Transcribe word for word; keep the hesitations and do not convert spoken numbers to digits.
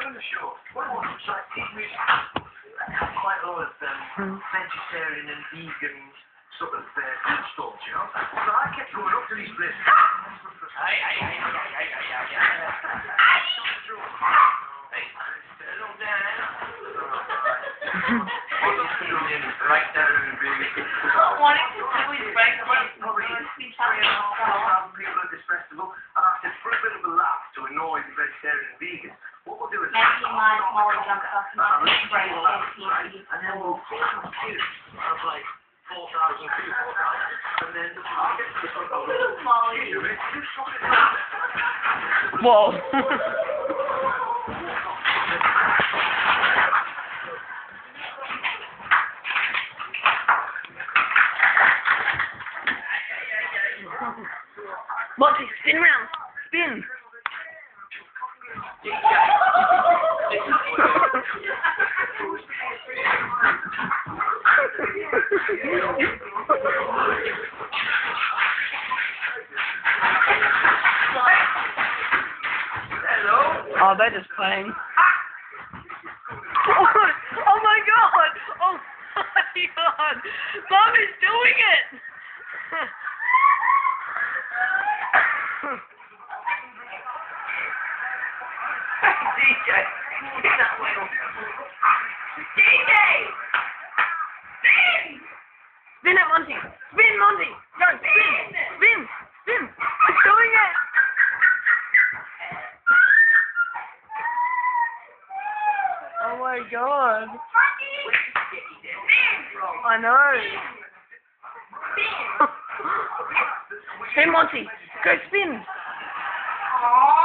the show. What was it like? Quite a lot of um, vegetarian and vegan sort of uh, food stalls, you know. So I kept going up to these places. Aye, aye, aye, aye, aye, aye, aye, aye. Hey, hello there. Right down in the big. Not wanting to do his break, Probably four thousand people at this festival, and I said for a bit of a laugh to annoy the vegetarian and vegans, what we'll do is maybe my smaller jump off and I'll break break it, right? And then we'll take some kids out of like four thousand people, and then I'll get to the front of it. Whoa. Monty, spin round. Spin. Hello? Oh, they're just playing. Oh, oh my god! Oh my god! Mom is doing it! D J! D J! Spin! Spin it, Monty! Spin, Monty! Go, spin! Spin! Spin! It's doing it! Oh my god! I know! Spin, Monty! Go spin! Aww.